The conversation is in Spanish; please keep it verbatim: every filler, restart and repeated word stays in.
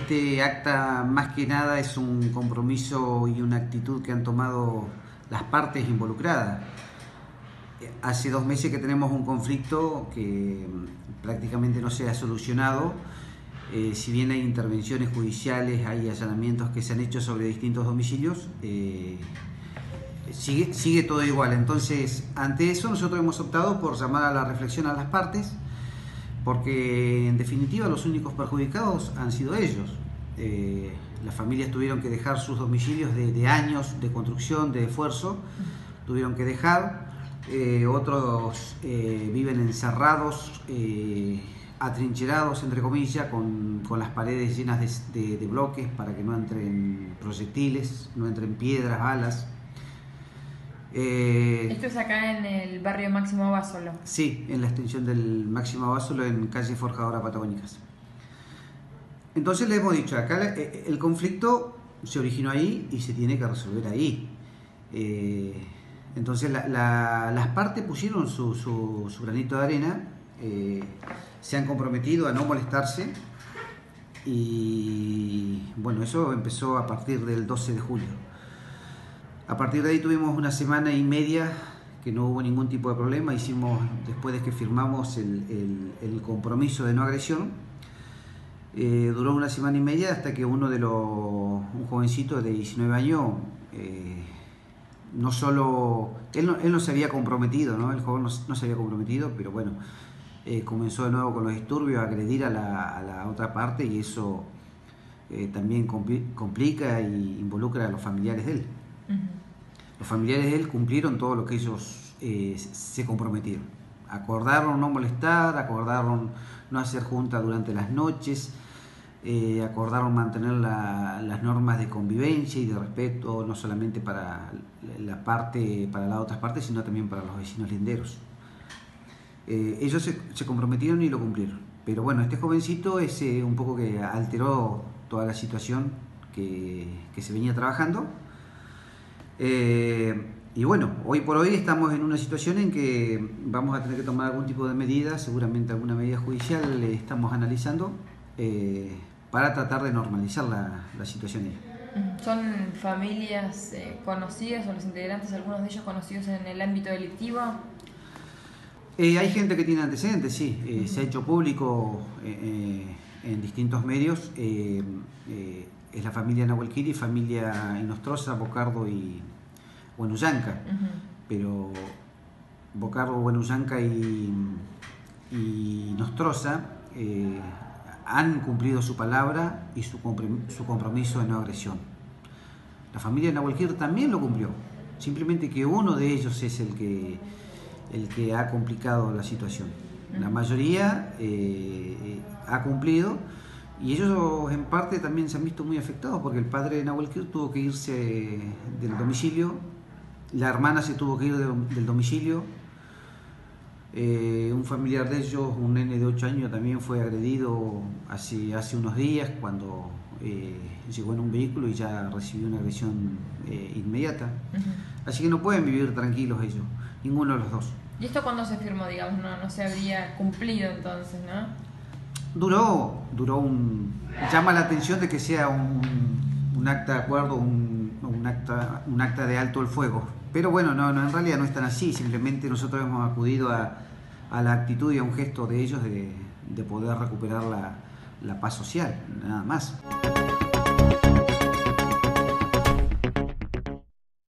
este acta más que nada es un compromiso y una actitud que han tomado las partes involucradas. Hace dos meses que tenemos un conflicto que prácticamente no se ha solucionado. Eh, si bien hay intervenciones judiciales, hay allanamientos que se han hecho sobre distintos domicilios, eh, sigue, sigue todo igual. Entonces, ante eso nosotros hemos optado por llamar a la reflexión a las partes, porque en definitiva los únicos perjudicados han sido ellos. Eh, las familias tuvieron que dejar sus domicilios de, de años de construcción, de esfuerzo, tuvieron que dejar, eh, otros eh, viven encerrados, eh, atrincherados entre comillas, con, con las paredes llenas de, de, de bloques para que no entren proyectiles, no entren piedras, balas. Eh, ¿Esto es acá en el barrio Máximo Abasolo? Sí, en la extensión del Máximo Abasolo, en calle Forjadora Patagónicas. Entonces le hemos dicho, acá el conflicto se originó ahí y se tiene que resolver ahí. Eh, entonces la, la, las partes pusieron su, su, su granito de arena, eh, se han comprometido a no molestarse y bueno, eso empezó a partir del doce de julio. A partir de ahí tuvimos una semana y media que no hubo ningún tipo de problema. Hicimos, después de que firmamos el, el, el compromiso de no agresión, eh, duró una semana y media hasta que uno de los, un jovencito de diecinueve años, eh, no solo, él no, él no se había comprometido, ¿no? El joven no, no se había comprometido, pero bueno, eh, comenzó de nuevo con los disturbios, a agredir a la, a la otra parte y eso eh, también complica y involucra a los familiares de él. Los familiares de él cumplieron todo lo que ellos eh, se comprometieron. Acordaron no molestar, acordaron no hacer junta durante las noches, eh, acordaron mantener la, las normas de convivencia y de respeto, no solamente para la parte, para las otras partes, sino también para los vecinos linderos. Eh, ellos se, se comprometieron y lo cumplieron. Pero bueno, este jovencito es eh, un poco que alteró toda la situación que, que se venía trabajando. Eh, y bueno, hoy por hoy estamos en una situación en que vamos a tener que tomar algún tipo de medida, seguramente alguna medida judicial le estamos analizando eh, para tratar de normalizar la, la situación. ¿Son familias eh, conocidas o los integrantes, algunos de ellos conocidos en el ámbito delictivo? Eh, hay gente que tiene antecedentes, sí, eh, uh-huh. Se ha hecho público eh, eh, en distintos medios. Eh, eh, es la familia Nahuelquiri, familia Inostroza, Bocardo y Huenullanca. Uh-huh. Pero Bocardo, Huenullanca y, y Inostroza eh, han cumplido su palabra y su, su compromiso de no agresión. La familia Nahuelquiri también lo cumplió, simplemente que uno de ellos es el que, el que ha complicado la situación. Uh-huh. La mayoría eh, ha cumplido. Y ellos en parte también se han visto muy afectados porque el padre de Nahuelquiri tuvo que irse del domicilio, la hermana se tuvo que ir de, del domicilio, eh, un familiar de ellos, un nene de ocho años, también fue agredido hace, hace unos días cuando eh, llegó en un vehículo y ya recibió una agresión eh, inmediata. Uh-huh. Así que no pueden vivir tranquilos ellos, ninguno de los dos. ¿Y esto cuándo se firmó, digamos? No, no se habría cumplido entonces, ¿no? Duró, duró un... llama la atención de que sea un, un acta de acuerdo, un, un, acta, un acta de alto el fuego. Pero bueno, no, no, en realidad no es tan así, simplemente nosotros hemos acudido a, a la actitud y a un gesto de ellos de, de poder recuperar la, la paz social, nada más.